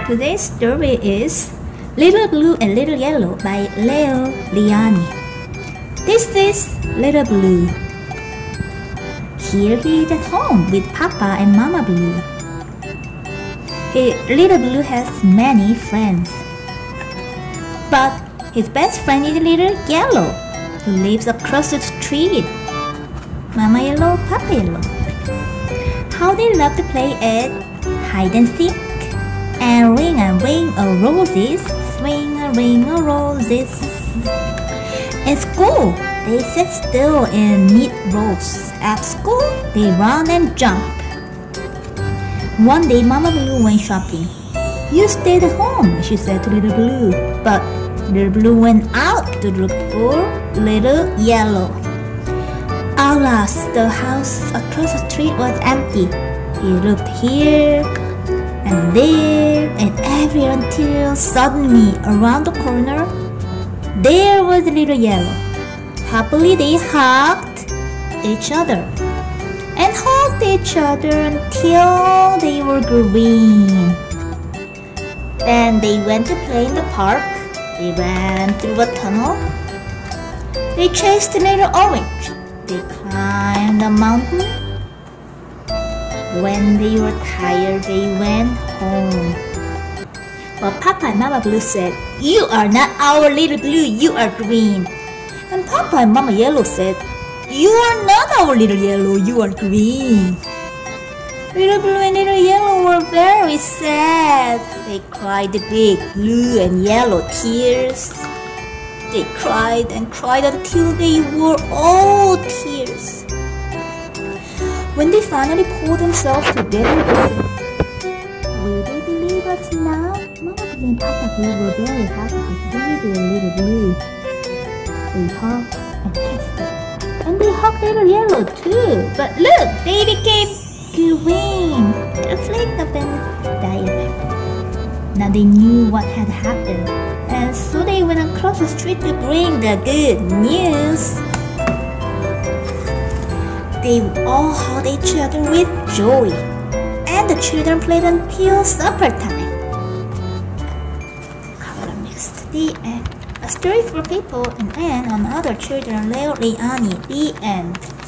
Today's story is Little Blue and Little Yellow by Leo Lianni. This is Little Blue. Here he is at home with Papa and Mama Blue. Little Blue has many friends, but his best friend is Little Yellow, who lives across the street. Mama Yellow, Papa Yellow. How they love to play at hide and seek and ring a roses, swing a ring of roses. In school, they sit still in neat rows. At school, they run and jump. One day, Mama Blue went shopping. "You stayed at home," she said to Little Blue. But Little Blue went out to look for Little Yellow. Alas, the house across the street was empty. He looked here and there and everywhere until suddenly, around the corner, there was Little Yellow. Happily, they hugged each other and hugged each other until they were green. Then they went to play in the park. They ran through a tunnel. They chased Little Orange. They climbed a mountain. When they were tired, they went home. But Papa and Mama Blue said, "You are not our Little Blue, you are green." And Papa and Mama Yellow said, "You are not our Little Yellow, you are green." Little Blue and Little Yellow were very sad. They cried the big blue and yellow tears. They cried and cried until they were all tears. When they finally pulled themselves together, they said, "Will they believe us now?" Mama Blue and Papa Blue were very happy to see their Little Blue. They hugged and kissed them. And they hugged Little Yellow too. But look, they became green. The flake of an diamond. Now they knew what had happened, and so they went across the street to bring the good news. They all hugged each other with joy, and the children played until supper time. Color mixed. The end. A story for people and on other children. Leo Lianni. The end.